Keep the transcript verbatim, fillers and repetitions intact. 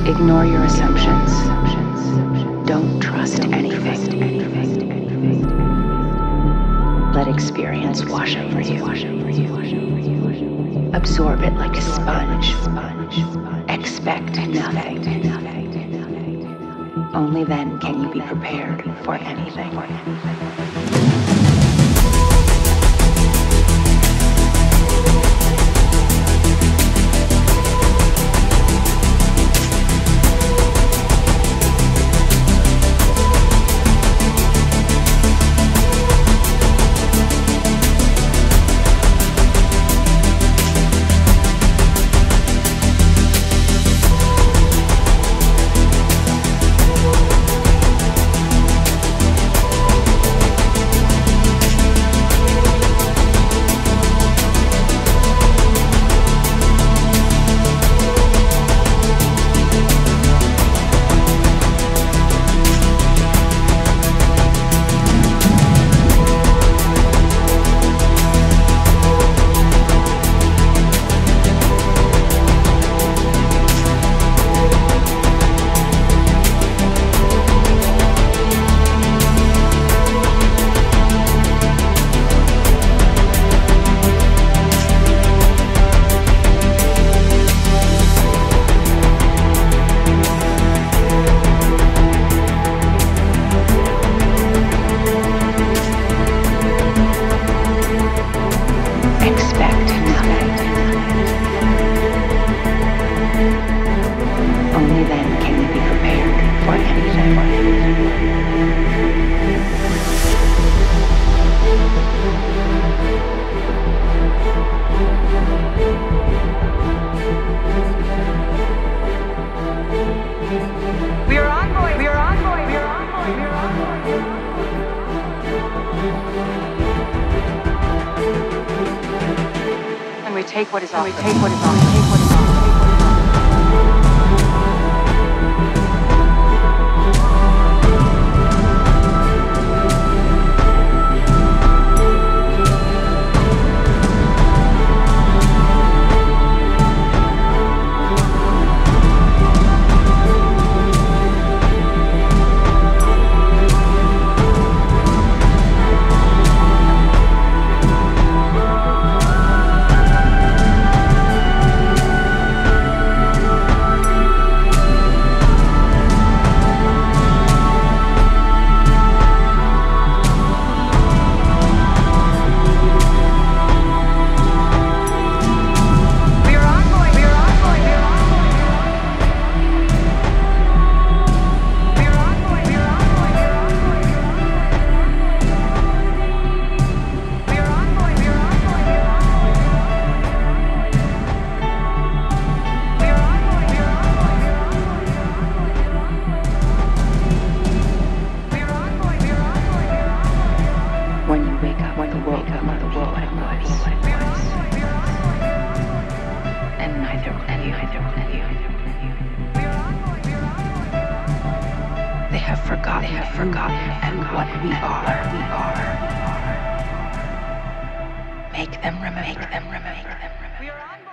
Ignore your assumptions. Don't trust anything. Let experience wash over you. Absorb it like a sponge. Expect nothing. Only then can you be prepared for anything. Take what is off. We take what is off. Take what is off. When you wake up, when the world comes, the world it was, and neither will you, neither will you. They have forgotten, they have forgotten, and what we are, we are. Make them remember, make them remember, make them remember.